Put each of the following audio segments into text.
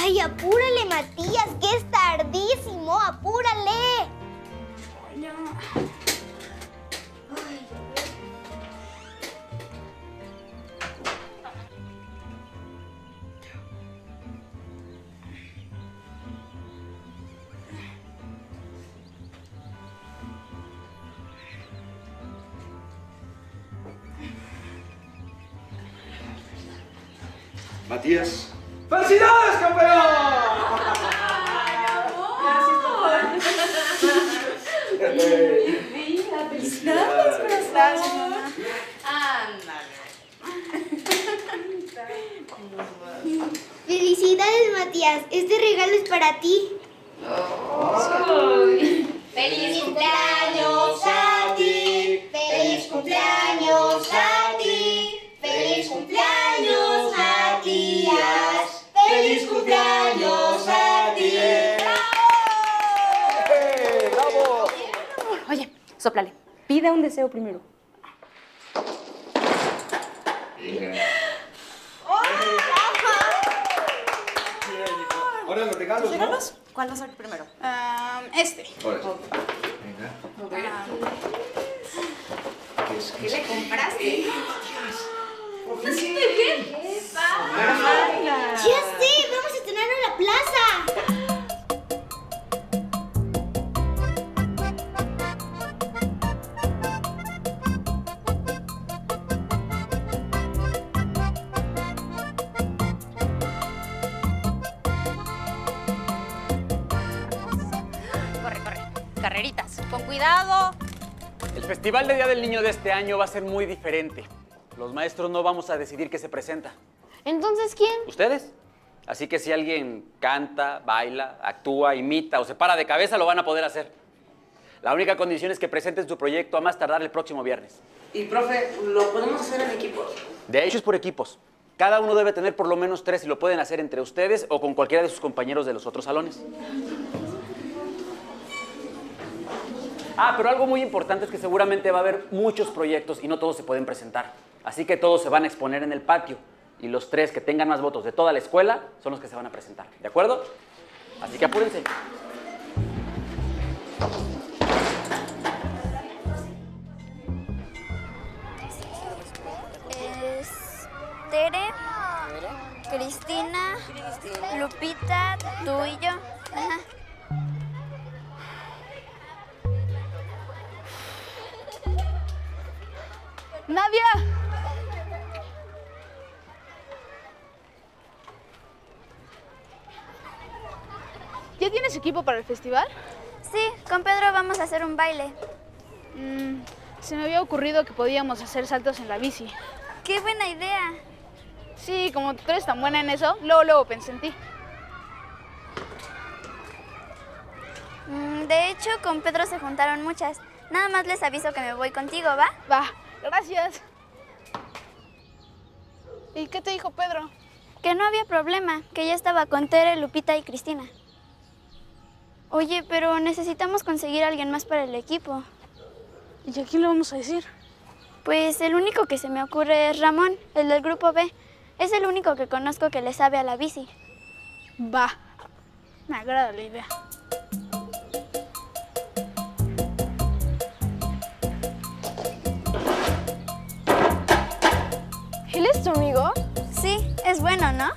Ay, apúrale, Matías, que es tardísimo. Apúrale. Ay, ya. Ay, Matías. ¡Felicidades, campeón! Felicidades, Gracias, mamá. felicidades, Matías. Este regalo es para ti. ¡Feliz cumpleaños a ti! ¡Feliz cumpleaños a ti! ¡Feliz cumpleaños, Matías! ¡Feliz cumpleaños a ti! ¡Bravo! Oye, sóplale. Pide un deseo primero. Ahora los regalos, ¿no? ¿Cuál va a ser primero? Este. Ahora. Venga. ¿Qué le compraste? ¡Ya sé! ¡Vamos a estrenarlo en la plaza! Corre, corre. Carreritas. Con cuidado. El Festival de Día del Niño de este año va a ser muy diferente. Los maestros no vamos a decidir qué se presenta. Entonces, ¿quién? ¿Ustedes? Así que si alguien canta, baila, actúa, imita o se para de cabeza, lo van a poder hacer. La única condición es que presenten su proyecto a más tardar el próximo viernes. Y, profe, ¿lo podemos hacer en equipos? De hecho, es por equipos. Cada uno debe tener por lo menos 3 y lo pueden hacer entre ustedes o con cualquiera de sus compañeros de los otros salones. Ah, pero algo muy importante es que seguramente va a haber muchos proyectos y no todos se pueden presentar. Así que todos se van a exponer en el patio. Y los 3 que tengan más votos de toda la escuela son los que se van a presentar. ¿De acuerdo? Así que apúrense. Tere, Cristina, Lupita, tú y yo. Ajá. ¡Nadia! ¿Ya tienes equipo para el festival? Sí, con Pedro vamos a hacer un baile. Se me había ocurrido que podíamos hacer saltos en la bici. ¡Qué buena idea! Sí, como tú eres tan buena en eso, luego pensé en ti. De hecho, con Pedro se juntaron muchas. Nada más les aviso que me voy contigo, ¿va? Va, gracias. ¿Y qué te dijo Pedro? Que no había problema, que ya estaba con Tere, Lupita y Cristina. Oye, pero necesitamos conseguir a alguien más para el equipo. ¿Y a quién le vamos a decir? Pues el único que se me ocurre es Ramón, el del grupo B. Es el único que conozco que le sabe a la bici. Va, me agrada la idea. ¿Él es tu amigo? Sí, es bueno, ¿no?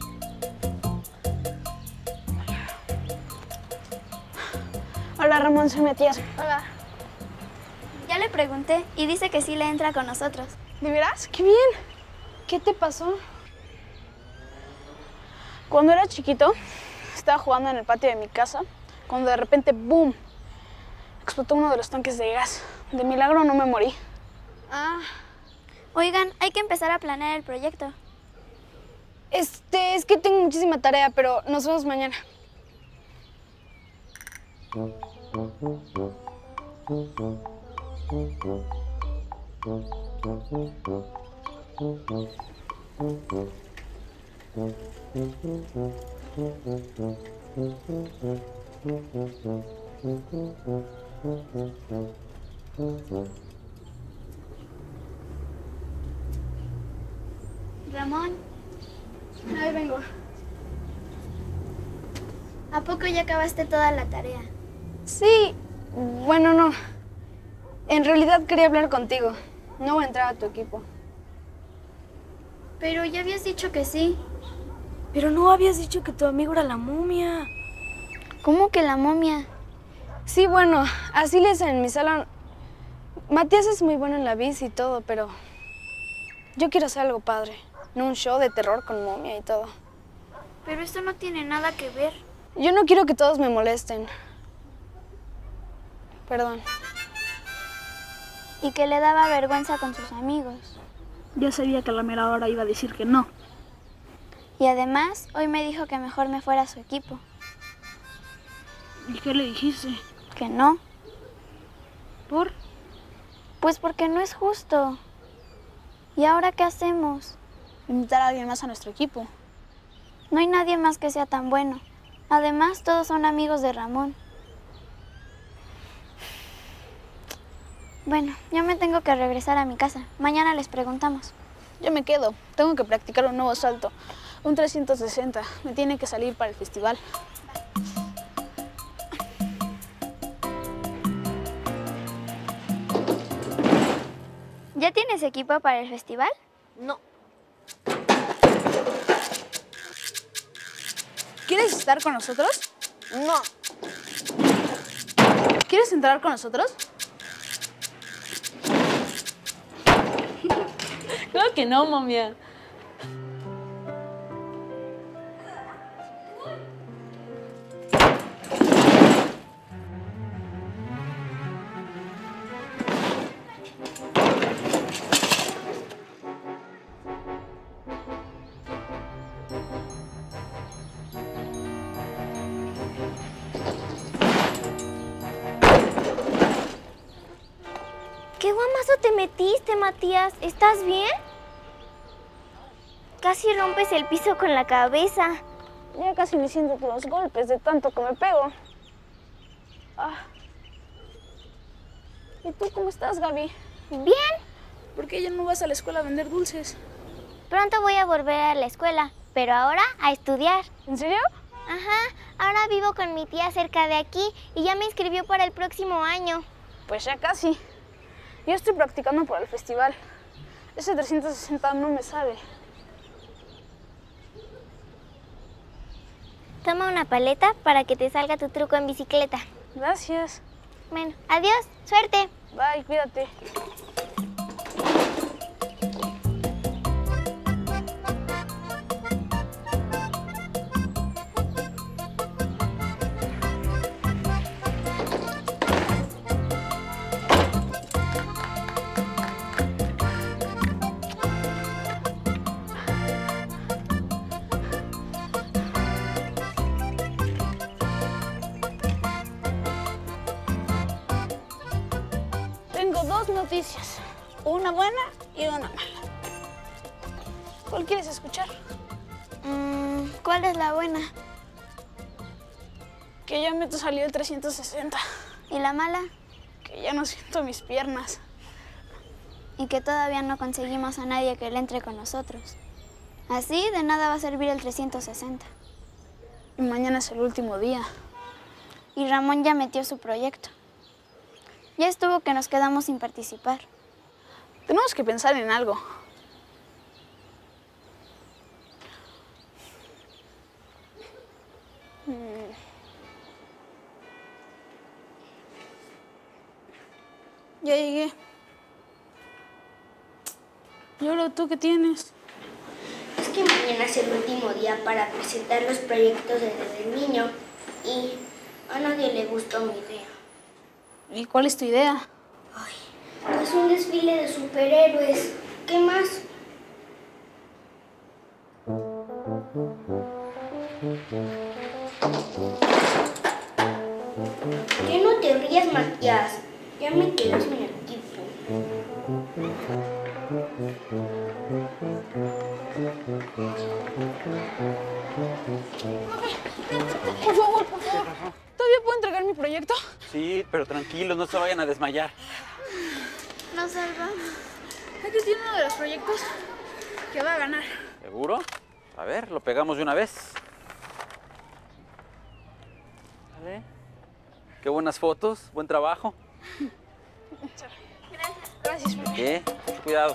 Hola, Ramón, soy Matías. Hola. Ya le pregunté y dice que sí le entra con nosotros. ¿De veras? ¡Qué bien! ¿Qué te pasó? Cuando era chiquito, estaba jugando en el patio de mi casa, cuando de repente, ¡boom!, explotó uno de los tanques de gas. De milagro no me morí. Ah. Oigan, hay que empezar a planear el proyecto. Es que tengo muchísima tarea, pero nos vemos mañana. Ramón. Ahí vengo. ¿A poco ya acabaste toda la tarea? Sí, bueno, no. En realidad quería hablar contigo. No voy a entrar a tu equipo. Pero ya habías dicho que sí. Pero no habías dicho que tu amigo era la momia. ¿Cómo que la momia? Sí, bueno, así le dicen en mi salón. Matías es muy bueno en la bici y todo, pero yo quiero hacer algo padre. No un show de terror con momia y todo. Pero esto no tiene nada que ver. Yo no quiero que todos me molesten. Perdón. Y que le daba vergüenza con sus amigos. Ya sabía que a la mera hora iba a decir que no. Y además, hoy me dijo que mejor me fuera a su equipo. ¿Y qué le dijiste? Que no. ¿Por? Pues porque no es justo. ¿Y ahora qué hacemos? Invitar a alguien más a nuestro equipo. No hay nadie más que sea tan bueno. Además, todos son amigos de Ramón. Bueno, yo me tengo que regresar a mi casa. Mañana les preguntamos. Yo me quedo. Tengo que practicar un nuevo salto. Un 360. Me tiene que salir para el festival. ¿Ya tienes equipo para el festival? No. ¿Quieres estar con nosotros? No. ¿Quieres entrar con nosotros? Claro que no, momia. ¿Qué guamazo te metiste, Matías? ¿Estás bien? Casi rompes el piso con la cabeza. Ya casi me siento los golpes de tanto que me pego. Ah. ¿Y tú cómo estás, Gaby? Bien. ¿Por qué ya no vas a la escuela a vender dulces? Pronto voy a volver a la escuela, pero ahora a estudiar. ¿En serio? Ajá, ahora vivo con mi tía cerca de aquí y ya me inscribió para el próximo año. Pues ya casi. Yo estoy practicando para el festival. Ese 360 no me sale. Toma una paleta para que te salga tu truco en bicicleta. Gracias. Bueno, adiós, suerte. Bye, cuídate. Tengo dos noticias, una buena y una mala. ¿Cuál quieres escuchar? ¿Cuál es la buena? Que ya me salió el 360, ¿Y la mala? que ya no siento mis piernas. Y que todavía no conseguimos a nadie que le entre con nosotros. Así de nada va a servir el 360. Y mañana es el último día. Y Ramón ya metió su proyecto. Ya estuvo que nos quedamos sin participar. Tenemos que pensar en algo. Ya llegué. ¿Y ahora tú qué tienes? Es que mañana es el último día para presentar los proyectos desde el niño y a nadie le gustó mi idea. ¿Y cuál es tu idea? Pues un desfile de superhéroes. ¿Qué más? ¿Qué no te rías, Matías? Ya me quedé sin equipo. Por favor, por favor. ¿Todavía puedo entregar mi proyecto? Sí, pero tranquilos, no se vayan a desmayar. Nos salvamos. Aquí tiene uno de los proyectos que va a ganar. ¿Seguro? A ver, lo pegamos de una vez. Vale. Qué buenas fotos, buen trabajo. Gracias. ¿Qué? Mucho cuidado.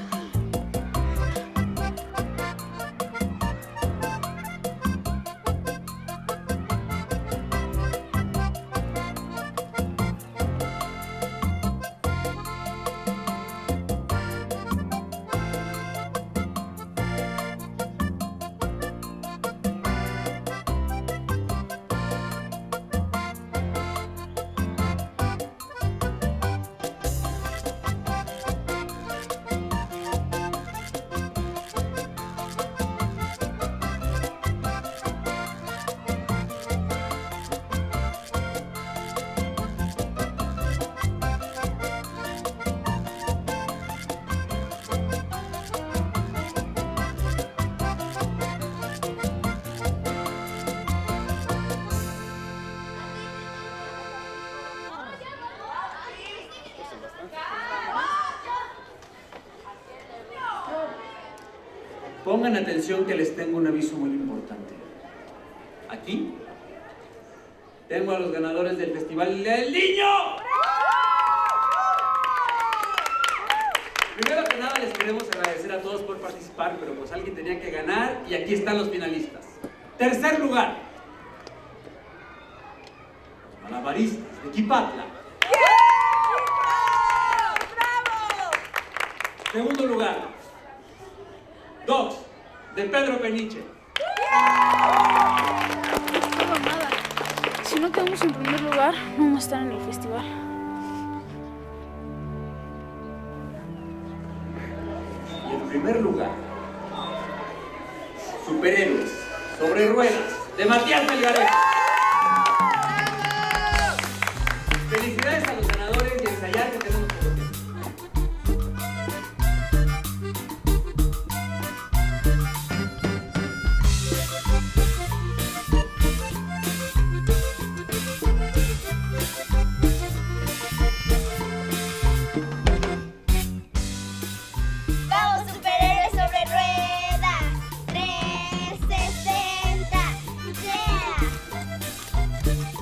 Pongan atención que les tengo un aviso muy importante. Aquí tengo a los ganadores del Festival del Niño. Primero que nada les queremos agradecer a todos por participar, pero pues alguien tenía que ganar y aquí están los finalistas. Tercer lugar, los malabaristas de Quipatla. Segundo lugar, Dogs de Pedro Peniche. No por nada. Si no quedamos en primer lugar, no vamos a estar en el festival. Y en primer lugar, Superhéroes sobre Ruedas de Matías Melgarejo. Felicidades a los ganadores y ensayar que tenemos por hoy. ¡Vamos, superhéroes sobre ruedas! 360. ¡Yeah!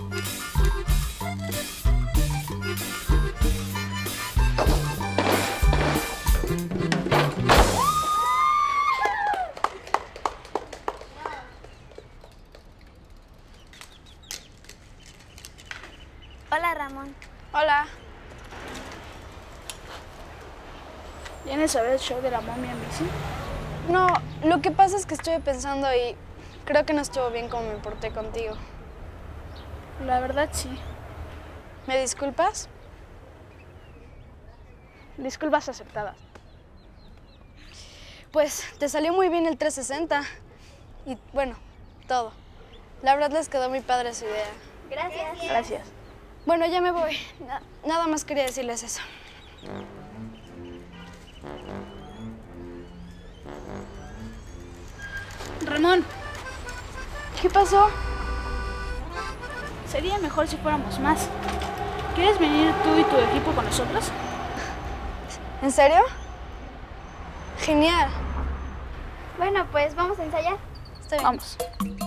Hola, Ramón. Hola. ¿Vienes a ver el show de la momia Missy? No, lo que pasa es que estuve pensando y creo que no estuvo bien como me porté contigo. La verdad, sí. ¿Me disculpas? Disculpas aceptadas. Pues te salió muy bien el 360 y bueno, todo. La verdad les quedó muy padre su idea. Gracias. Gracias. Bueno, ya me voy. Nada más quería decirles eso. Ramón, ¿Qué pasó? sería mejor si fuéramos más. ¿Quieres venir tú y tu equipo con nosotros? ¿En serio? Genial. Bueno, pues vamos a ensayar. Está bien. Vamos.